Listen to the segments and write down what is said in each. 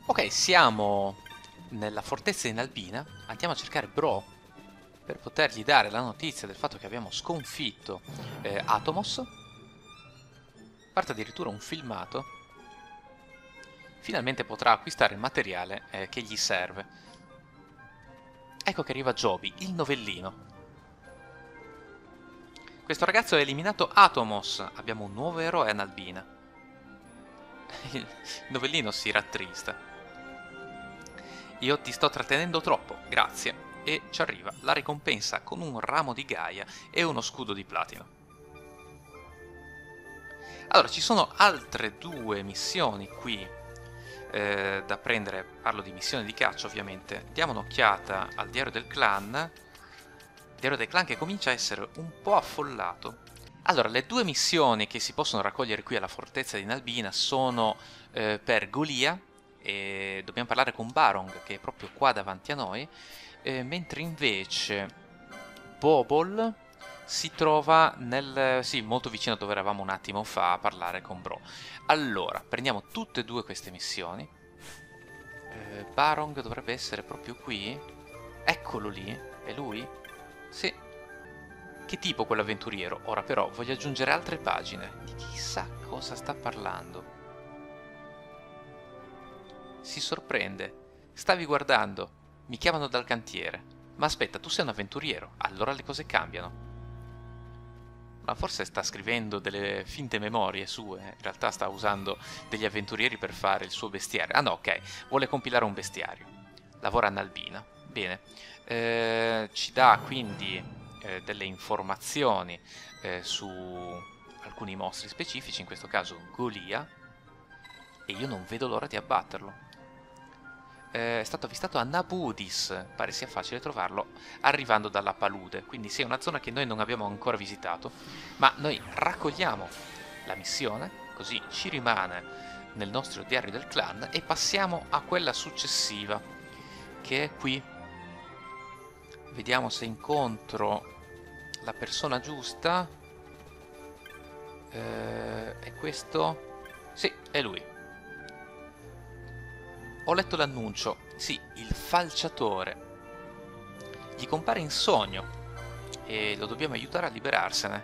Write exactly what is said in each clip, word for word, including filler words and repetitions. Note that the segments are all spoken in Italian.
Ok, siamo nella fortezza in Albina. Andiamo a cercare Bro per potergli dare la notizia del fatto che abbiamo sconfitto eh, Atomos. Parte addirittura un filmato. Finalmente potrà acquistare il materiale eh, che gli serve. Ecco che arriva Joby, il novellino. Questo ragazzo ha eliminato Atomos. Abbiamo un nuovo eroe in Albina. Il novellino si rattrista. Io ti sto trattenendo troppo, grazie. E ci arriva la ricompensa con un ramo di Gaia e uno scudo di platino. Allora, ci sono altre due missioni qui eh, da prendere. Parlo di missioni di caccia, ovviamente. Diamo un'occhiata al diario del clan. Il diario del clan che comincia a essere un po' affollato. Allora, le due missioni che si possono raccogliere qui alla fortezza di Nalbina sono eh, per Golia, e dobbiamo parlare con Barong, che è proprio qua davanti a noi, eh, mentre invece Bobol si trova nel... sì, molto vicino a dove eravamo un attimo fa a parlare con Bro. Allora, prendiamo tutte e due queste missioni. Eh, Barong dovrebbe essere proprio qui. Eccolo lì, è lui? Sì. Che tipo quell'avventuriero? Ora però voglio aggiungere altre pagine. Di chissà cosa sta parlando. Si sorprende. Stavi guardando. Mi chiamano dal cantiere. Ma aspetta, tu sei un avventuriero. Allora le cose cambiano. Ma forse sta scrivendo delle finte memorie sue. In realtà sta usando degli avventurieri per fare il suo bestiario. Ah no, ok. Vuole compilare un bestiario. Lavora a Nalbina. Bene. Eh, ci dà quindi eh, delle informazioni eh, su alcuni mostri specifici, in questo caso Golia, e io non vedo l'ora di abbatterlo. Eh, è stato avvistato a Nabudis, pare sia facile trovarlo, arrivando dalla palude, quindi sì, è una zona che noi non abbiamo ancora visitato, ma noi raccogliamo la missione, così ci rimane nel nostro diario del clan, e passiamo a quella successiva, che è qui. Vediamo se incontro la persona giusta. Eh, è questo? Sì, è lui. Ho letto l'annuncio. Sì, il falciatore. Gli compare in sogno e lo dobbiamo aiutare a liberarsene.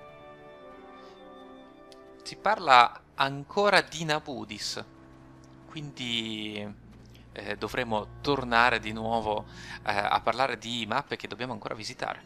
Si parla ancora di Nabudis, quindi eh, dovremo tornare di nuovo eh, a parlare di mappe che dobbiamo ancora visitare.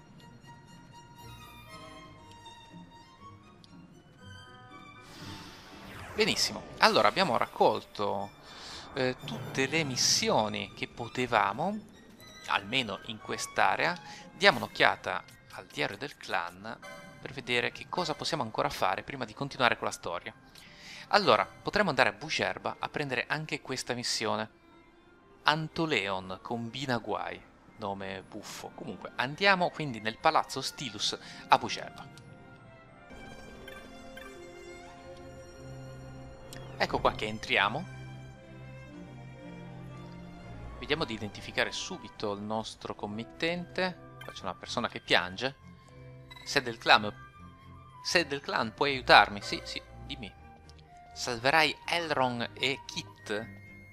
Benissimo, allora abbiamo raccolto eh, tutte le missioni che potevamo, almeno in quest'area. Diamo un'occhiata al diario del clan per vedere che cosa possiamo ancora fare prima di continuare con la storia. Allora, potremmo andare a Bugerba a prendere anche questa missione. Antoleon combina guai, nome buffo. Comunque, andiamo quindi nel palazzo Stilus a Bugerba. Ecco qua che entriamo. Vediamo di identificare subito il nostro committente. Qua c'è una persona che piange. Sei del clan. Sei del clan, puoi aiutarmi? Sì, sì, dimmi. Salverai Elrond e Kit?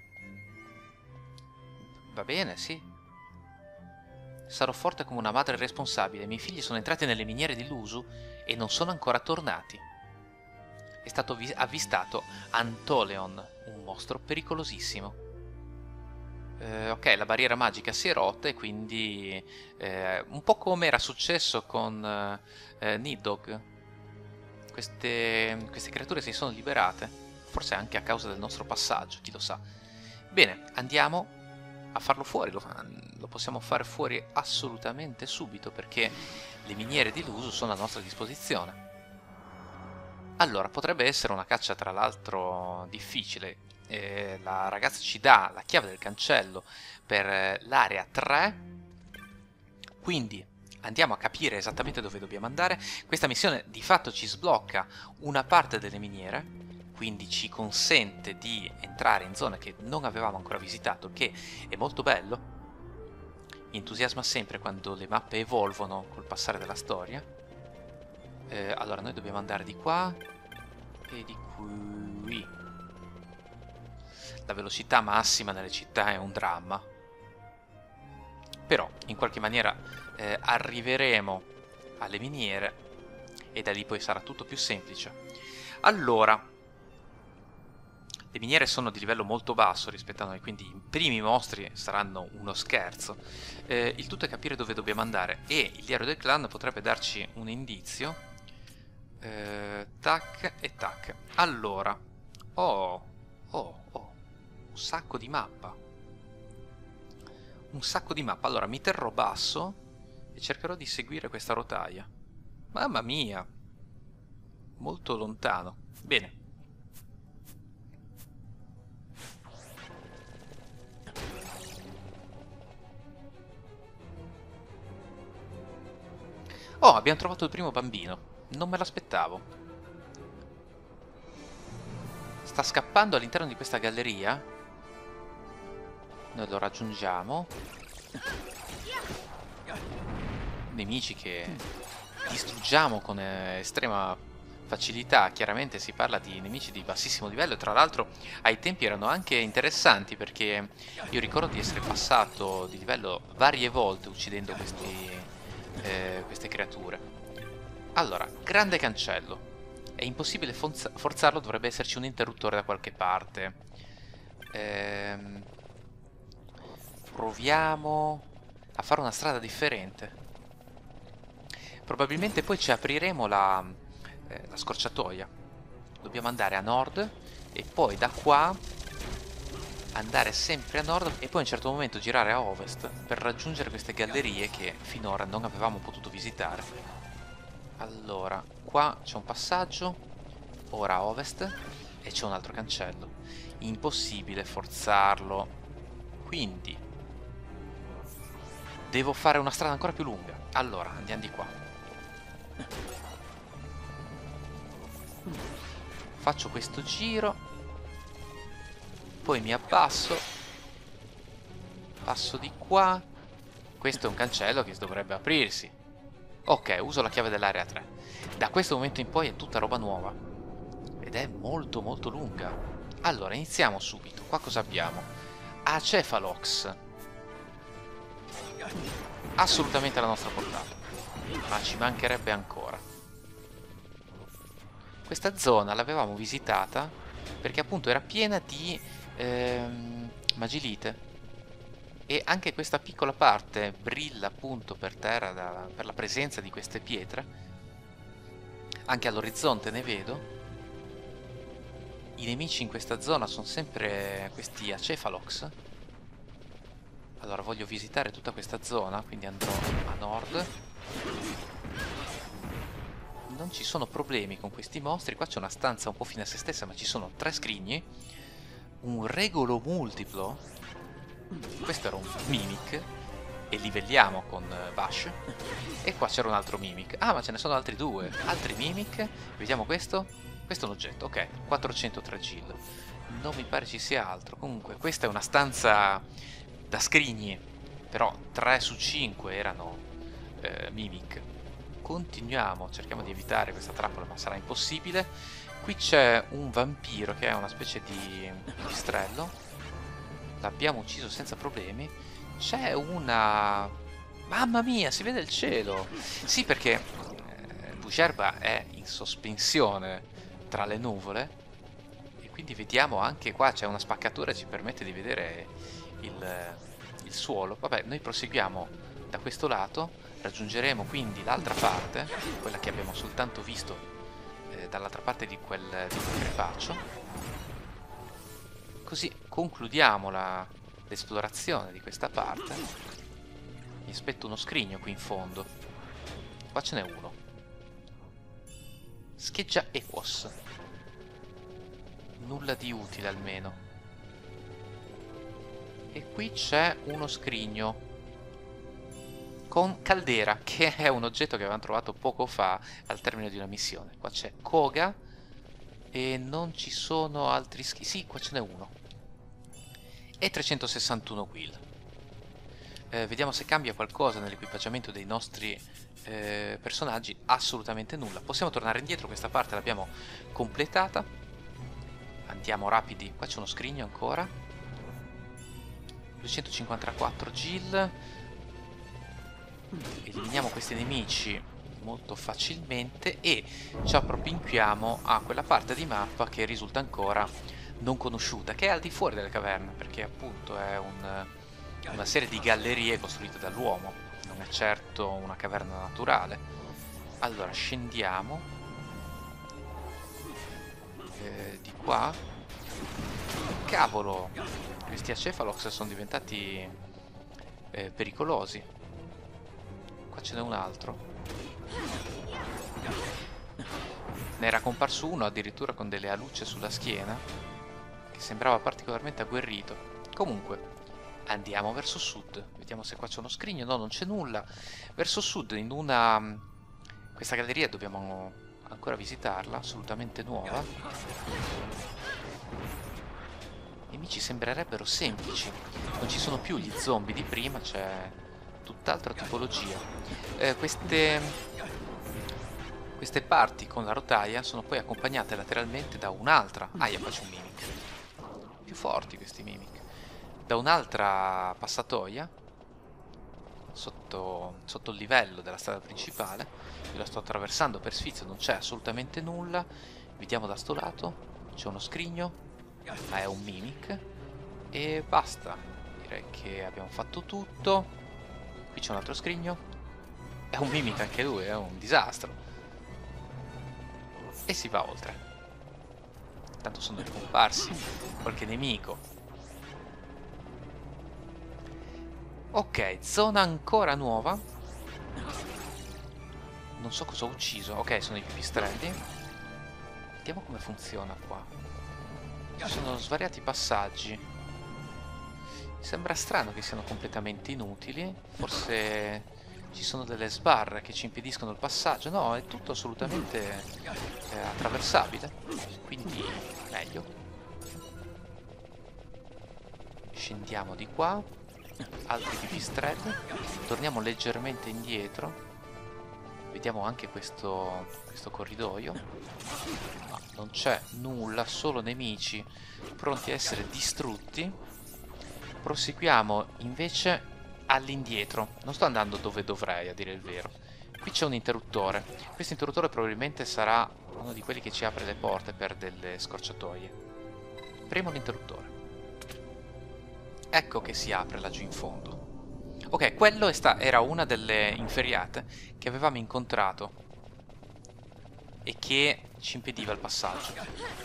Va bene, sì. Sarò forte come una madre responsabile. I miei figli sono entrati nelle miniere di Lusu e non sono ancora tornati. È stato avvistato Antoleon, un mostro pericolosissimo. Eh, ok, la barriera magica si è rotta e quindi eh, un po' come era successo con eh, Nidhogg. Queste, queste creature si sono liberate, forse anche a causa del nostro passaggio, chi lo sa. Bene, andiamo a farlo fuori, lo, lo possiamo fare fuori assolutamente subito perché le miniere di Lusu sono a nostra disposizione. Allora, potrebbe essere una caccia tra l'altro difficile. Eh, la ragazza ci dà la chiave del cancello per eh, l'area tre, quindi andiamo a capire esattamente dove dobbiamo andare. Questa missione di fatto ci sblocca una parte delle miniere, quindi ci consente di entrare in zone che non avevamo ancora visitato, che è molto bello. Mi entusiasma sempre quando le mappe evolvono col passare della storia. Eh, allora, noi dobbiamo andare di qua e di qui. la velocità massima nelle città è un dramma. Però in qualche maniera eh, arriveremo alle miniere e da lì poi sarà tutto più semplice. Allora, le miniere sono di livello molto basso rispetto a noi, quindi i primi mostri saranno uno scherzo. Eh, il tutto è capire dove dobbiamo andare, e il diario del clan potrebbe darci un indizio. Eh, tac e tac. Allora, oh, oh, oh, un sacco di mappa. Un sacco di mappa. Allora mi terrò basso e cercherò di seguire questa rotaia. Mamma mia, molto lontano. Bene. Oh, abbiamo trovato il primo bambino. Non me l'aspettavo. Sta scappando all'interno di questa galleria. Noi lo raggiungiamo. Nemici che distruggiamo con eh, estrema facilità. Chiaramente si parla di nemici di bassissimo livello, e tra l'altro ai tempi erano anche interessanti, perché io ricordo di essere passato di livello varie volte uccidendo questi, eh, queste creature. Allora, grande cancello. È impossibile forzarlo, dovrebbe esserci un interruttore da qualche parte. Ehm, proviamo a fare una strada differente. Probabilmente poi ci apriremo la, eh, la scorciatoia. Dobbiamo andare a nord e poi da qua andare sempre a nord e poi a un certo momento girare a ovest per raggiungere queste gallerie che finora non avevamo potuto visitare. Allora, qua c'è un passaggio, ora a ovest, e c'è un altro cancello. Impossibile forzarlo, quindi devo fare una strada ancora più lunga. Allora, andiamo di qua. Faccio questo giro, poi mi abbasso, passo di qua. Questo è un cancello che dovrebbe aprirsi. Ok, uso la chiave dell'area tre. Da questo momento in poi è tutta roba nuova ed è molto molto lunga. Allora, iniziamo subito. Qua cosa abbiamo? Acephalox. Assolutamente alla nostra portata, ma ci mancherebbe ancora. Questa zona l'avevamo visitata perché appunto era piena di ehm, magilite. E anche questa piccola parte brilla appunto per terra da, per la presenza di queste pietre. Anche all'orizzonte ne vedo. I nemici in questa zona sono sempre questi Acephalox. Allora voglio visitare tutta questa zona, quindi andrò a nord. Non ci sono problemi con questi mostri. Qua c'è una stanza un po' fine a se stessa, ma ci sono tre scrigni, un regolo multiplo. Questo era un Mimic e livelliamo con Bash. E qua c'era un altro Mimic. Ah, ma ce ne sono altri due. Altri Mimic. Vediamo questo. Questo è un oggetto, ok. quattrocentotre gil. Non mi pare ci sia altro. Comunque, questa è una stanza da scrigni. Però tre su cinque erano eh, Mimic. Continuiamo, cerchiamo di evitare questa trappola, ma sarà impossibile. Qui c'è un vampiro che è una specie di pipistrello. L'abbiamo ucciso senza problemi. C'è una... Mamma mia, si vede il cielo! Sì, perché eh, Vujerba è in sospensione tra le nuvole, e quindi vediamo anche qua c'è una spaccatura che ci permette di vedere il, il suolo. Vabbè, noi proseguiamo da questo lato, raggiungeremo quindi l'altra parte, quella che abbiamo soltanto visto eh, dall'altra parte di quel, di quel crepaccio. Così concludiamo l'esplorazione di questa parte. Mi aspetto uno scrigno qui in fondo. Qua ce n'è uno. Scheggia Equos. Nulla di utile almeno. E qui c'è uno scrigno con caldera, che è un oggetto che avevamo trovato poco fa al termine di una missione. Qua c'è Koga e non ci sono altri scrigni. Sì, qua ce n'è uno. E trecentosessantuno Will. Eh, vediamo se cambia qualcosa nell'equipaggiamento dei nostri eh, personaggi. Assolutamente nulla. Possiamo tornare indietro, questa parte l'abbiamo completata. Andiamo rapidi. Qua c'è uno scrigno ancora. duecentocinquantaquattro Gil. Eliminiamo questi nemici molto facilmente e ci appropinquiamo a quella parte di mappa che risulta ancora non conosciuta, che è al di fuori delle caverne, perché appunto è un, una serie di gallerie costruite dall'uomo, non è certo una caverna naturale. Allora scendiamo eh, di qua. Cavolo, questi acefalox sono diventati eh, pericolosi. Qua ce n'è un altro. Ne era comparso uno addirittura con delle alucce sulla schiena, che sembrava particolarmente agguerrito. Comunque andiamo verso sud. Vediamo se qua c'è uno scrigno. No, non c'è nulla. Verso sud, in una... questa galleria dobbiamo ancora visitarla, assolutamente nuova. I nemici sembrerebbero semplici. Non ci sono più gli zombie di prima, c'è tutt'altra tipologia. Eh, queste... Queste parti con la rotaia sono poi accompagnate lateralmente da un'altra... Aia, qua c'è un mimic. Più forti questi mimic. Da un'altra passatoia sotto, sotto il livello della strada principale. Io la sto attraversando per sfizio, non c'è assolutamente nulla. Vediamo da sto lato. C'è uno scrigno, ma è un mimic. E basta. Direi che abbiamo fatto tutto. Qui c'è un altro scrigno. È un mimic anche lui, è un disastro. E si va oltre. Tanto sono ricomparsi qualche nemico. Ok, zona ancora nuova. Non so cosa ho ucciso. Ok, sono i pipistrelli. Vediamo come funziona qua. Ci sono svariati passaggi. Mi sembra strano che siano completamente inutili. Forse ci sono delle sbarre che ci impediscono il passaggio. No, è tutto assolutamente eh, attraversabile. Quindi meglio. Scendiamo di qua. Altri pipistrelli. Torniamo leggermente indietro. Vediamo anche questo, questo corridoio. No, non c'è nulla, solo nemici pronti a essere distrutti. Proseguiamo invece all'indietro. Non sto andando dove dovrei, a dire il vero. Qui c'è un interruttore. Questo interruttore probabilmente sarà uno di quelli che ci apre le porte per delle scorciatoie. Premo l'interruttore. Ecco che si apre laggiù in fondo. Ok, quello è sta era una delle inferriate che avevamo incontrato e che ci impediva il passaggio.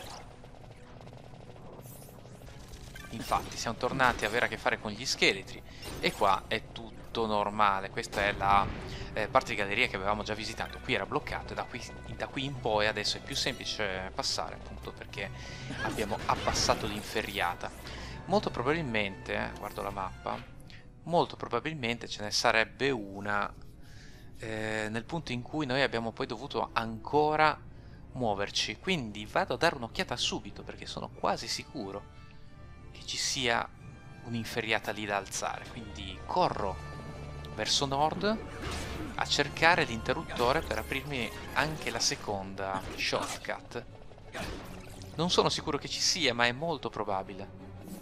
Infatti siamo tornati a avere a che fare con gli scheletri e qua è tutto normale. Questa è la eh, parte di galleria che avevamo già visitato. Qui era bloccato e da qui, da qui in poi adesso è più semplice passare, appunto perché abbiamo abbassato l'inferriata. Molto probabilmente, eh, guardo la mappa, molto probabilmente ce ne sarebbe una eh, nel punto in cui noi abbiamo poi dovuto ancora muoverci. Quindi vado a dare un'occhiata subito perché sono quasi sicuro che ci sia un'inferriata lì da alzare. Quindi corro verso nord a cercare l'interruttore per aprirmi anche la seconda shortcut. Non sono sicuro che ci sia, ma è molto probabile.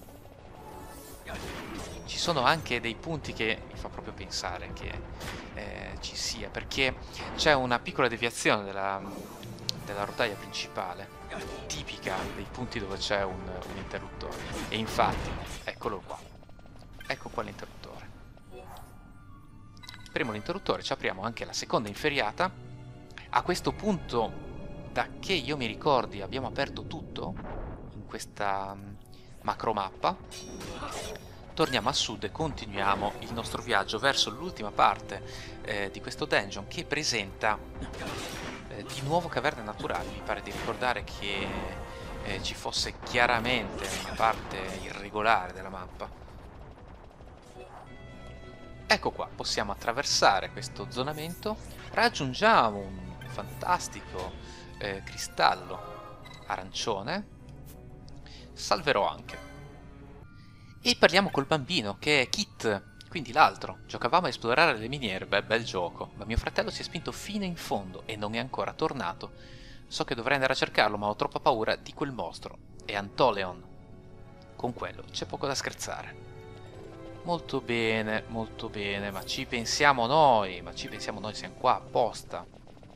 Ci sono anche dei punti che mi fa proprio pensare che eh, ci sia, perché c'è una piccola deviazione della, della rotaia principale, tipica dei punti dove c'è un, un interruttore. E infatti, eccolo qua. Ecco qua l'interruttore. Premo l'interruttore, ci apriamo anche la seconda inferriata. A questo punto, da che io mi ricordi, abbiamo aperto tutto in questa macromappa. Torniamo a sud e continuiamo il nostro viaggio verso l'ultima parte eh, di questo dungeon, che presenta eh, di nuovo caverne naturali. Mi pare di ricordare che eh, ci fosse chiaramente una parte irregolare della mappa. Ecco qua, possiamo attraversare questo zonamento. Raggiungiamo un fantastico eh, cristallo arancione. Salverò anche. E parliamo col bambino, che è Kit, quindi l'altro. Giocavamo a esplorare le miniere, beh, bel gioco, ma mio fratello si è spinto fino in fondo e non è ancora tornato. So che dovrei andare a cercarlo, ma ho troppa paura di quel mostro. e Antoleon. Con quello c'è poco da scherzare. Molto bene, molto bene, ma ci pensiamo noi, ma ci pensiamo noi, siamo qua apposta.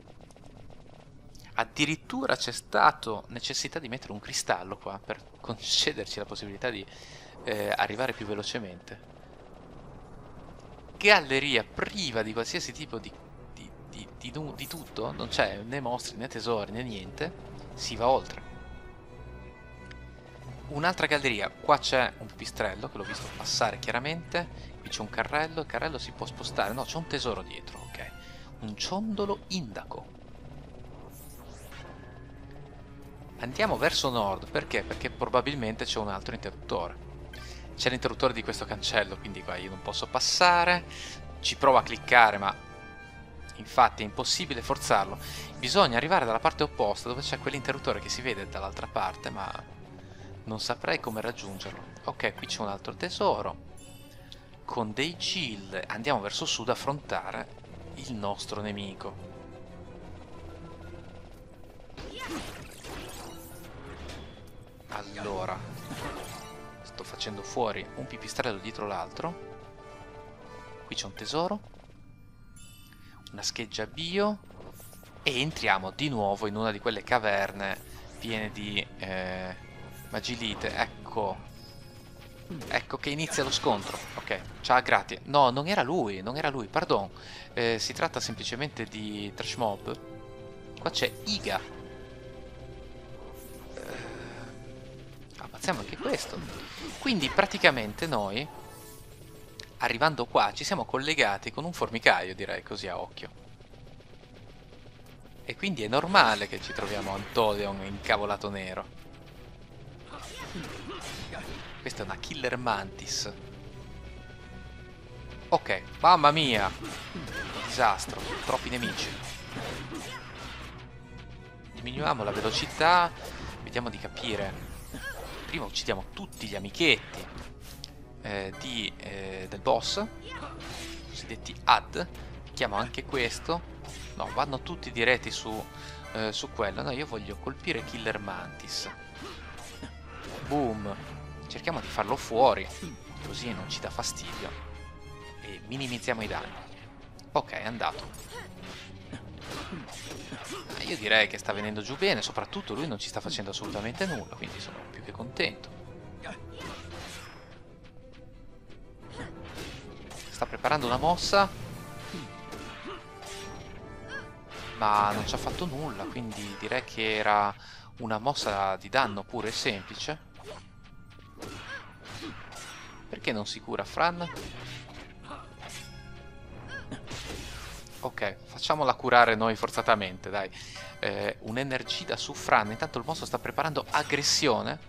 Addirittura c'è stato necessità di mettere un cristallo qua per concederci la possibilità di eh, arrivare più velocemente. Galleria priva di qualsiasi tipo di, di, di, di, di tutto, non c'è né mostri né tesori né niente, si va oltre. Un'altra galleria, qua c'è un pipistrello che l'ho visto passare chiaramente, qui c'è un carrello, il carrello si può spostare, no c'è un tesoro dietro, ok, un ciondolo indaco. Andiamo verso nord, perché? Perché probabilmente c'è un altro interruttore, c'è l'interruttore di questo cancello, quindi qua io non posso passare, ci provo a cliccare ma infatti è impossibile forzarlo, bisogna arrivare dalla parte opposta dove c'è quell'interruttore che si vede dall'altra parte ma non saprei come raggiungerlo. Ok, qui c'è un altro tesoro. Con dei Gil andiamo verso sud a affrontare il nostro nemico. Allora, sto facendo fuori un pipistrello dietro l'altro. Qui c'è un tesoro. Una scheggia bio. E entriamo di nuovo in una di quelle caverne piene di... Eh, Magilite, ecco. Ecco che inizia lo scontro. Ok, ciao, grazie. No, non era lui, non era lui, pardon. Eh, si tratta semplicemente di Trash Mob. Qua c'è Iga. Eh, ammazziamo anche questo. Quindi praticamente noi, arrivando qua, ci siamo collegati con un formicaio, direi così a occhio. E quindi è normale che ci troviamo Antoleon incavolato nero. Questa è una Killer Mantis. Ok, mamma mia. Disastro, troppi nemici. Diminuiamo la velocità. Vediamo di capire. Prima uccidiamo tutti gli amichetti eh, di, eh, del boss, cosiddetti A D. Chiamo anche questo. No, vanno tutti diretti su, eh, su quello. No, io voglio colpire Killer Mantis. Boom. Cerchiamo di farlo fuori, così non ci dà fastidio. E minimizziamo i danni. Ok, è andato. Io direi che sta venendo giù bene, soprattutto lui non ci sta facendo assolutamente nulla, quindi sono più che contento. Sta preparando una mossa, ma non ci ha fatto nulla, quindi direi che era una mossa di danno pure e semplice. Perché non si cura Fran? Ok, facciamola curare noi forzatamente, dai. Eh, Un'energia su Fran. Intanto il mostro sta preparando aggressione.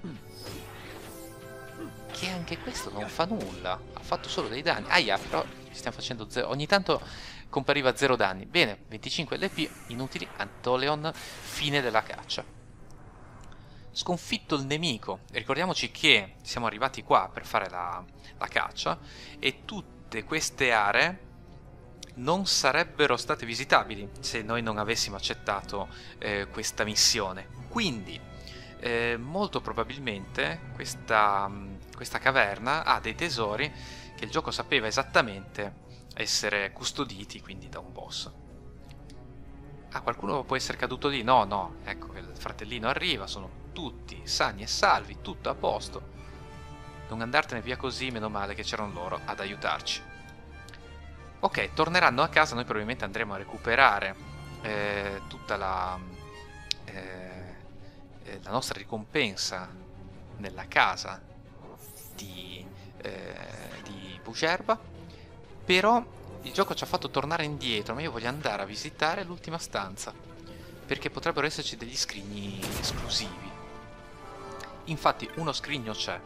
Che anche questo non fa nulla. Ha fatto solo dei danni. Aia, però ci stiamo facendo zero. Ogni tanto compariva zero danni. Bene, venticinque L P inutili. Antoleon, fine della caccia. Sconfitto il nemico. Ricordiamoci che siamo arrivati qua per fare la, la caccia e tutte queste aree non sarebbero state visitabili se noi non avessimo accettato eh, questa missione. Quindi eh, molto probabilmente questa, questa caverna ha dei tesori che il gioco sapeva esattamente essere custoditi, quindi da un boss. Ah, qualcuno può essere caduto lì? No, no, ecco che il fratellino arriva, sono tutti sani e salvi, tutto a posto. Non andartene via così, meno male che c'erano loro ad aiutarci. Ok, torneranno a casa, noi probabilmente andremo a recuperare eh, tutta la, eh, eh, la nostra ricompensa nella casa di, eh, di Bugerba, però il gioco ci ha fatto tornare indietro, ma io voglio andare a visitare l'ultima stanza, perché potrebbero esserci degli scrigni esclusivi. Infatti uno scrigno c'è.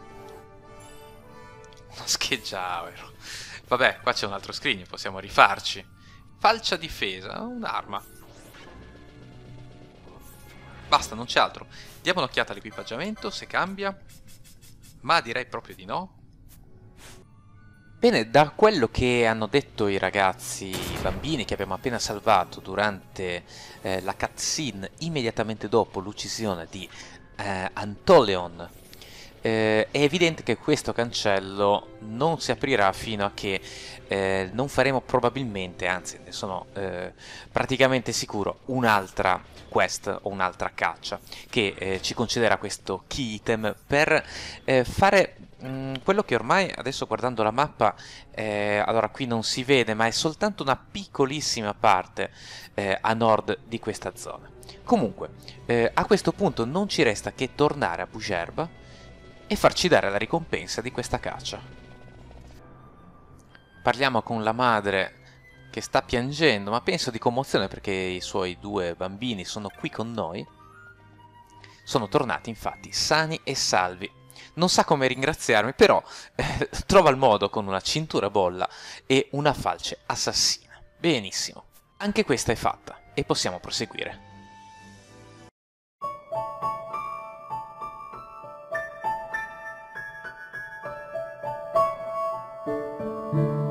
Una scheggia aero. Vabbè, qua c'è un altro scrigno, possiamo rifarci. Falcia difesa, un'arma. Basta, non c'è altro. Diamo un'occhiata all'equipaggiamento, se cambia. Ma direi proprio di no. Bene, da quello che hanno detto i ragazzi, i bambini che abbiamo appena salvato durante eh, la cutscene immediatamente dopo l'uccisione di eh, Antoleon. Eh, è evidente che questo cancello non si aprirà fino a che eh, non faremo probabilmente, anzi ne sono eh, praticamente sicuro, un'altra quest o un'altra caccia che eh, ci concederà questo key item per eh, fare mh, quello che ormai, adesso guardando la mappa, eh, allora qui non si vede, ma è soltanto una piccolissima parte eh, a nord di questa zona. Comunque, eh, a questo punto non ci resta che tornare a Bugerba e farci dare la ricompensa di questa caccia. Parliamo con la madre che sta piangendo, ma penso di commozione perché i suoi due bambini sono qui con noi. Sono tornati infatti sani e salvi. Non sa come ringraziarmi, però eh, trova il modo con una cintura bolla e una falce assassina. Benissimo, anche questa è fatta e possiamo proseguire. Thank you.